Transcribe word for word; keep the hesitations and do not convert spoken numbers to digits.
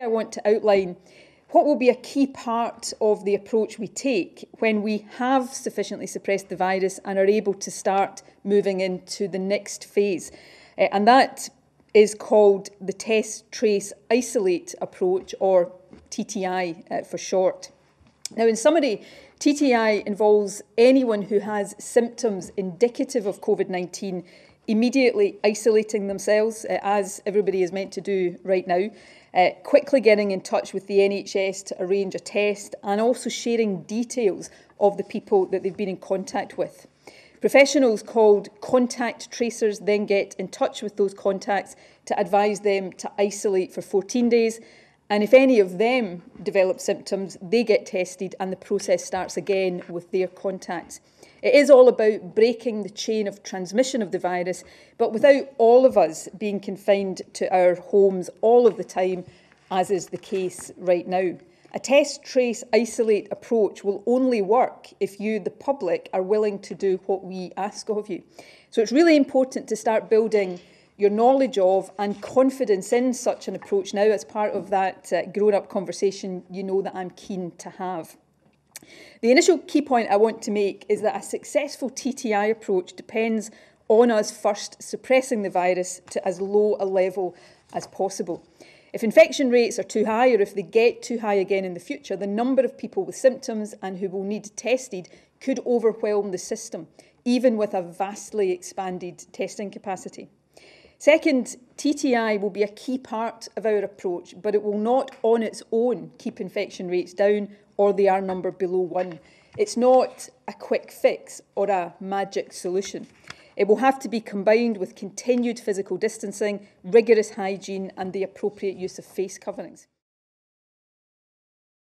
I want to outline what will be a key part of the approach we take when we have sufficiently suppressed the virus and are able to start moving into the next phase. Uh, and that is called the Test, Trace, Isolate approach, or T T I uh, for short. Now, in summary, T T I involves anyone who has symptoms indicative of COVID nineteen immediately isolating themselves, uh, as everybody is meant to do right now, uh, quickly getting in touch with the N H S to arrange a test, and also sharing details of the people that they've been in contact with. Professionals called contact tracers then get in touch with those contacts to advise them to isolate for fourteen days. And if any of them develop symptoms, they get tested and the process starts again with their contacts. It is all about breaking the chain of transmission of the virus, but without all of us being confined to our homes all of the time, as is the case right now. A test, trace, isolate approach will only work if you, the public, are willing to do what we ask of you. So it's really important to start building your knowledge of and confidence in such an approach now as part of that uh, grown-up conversation you know that I'm keen to have. The initial key point I want to make is that a successful T T I approach depends on us first suppressing the virus to as low a level as possible. If infection rates are too high, or if they get too high again in the future, the number of people with symptoms and who will need tested could overwhelm the system, even with a vastly expanded testing capacity. Second, T T I will be a key part of our approach, but it will not on its own keep infection rates down or the R number below one. It's not a quick fix or a magic solution. It will have to be combined with continued physical distancing, rigorous hygiene and the appropriate use of face coverings.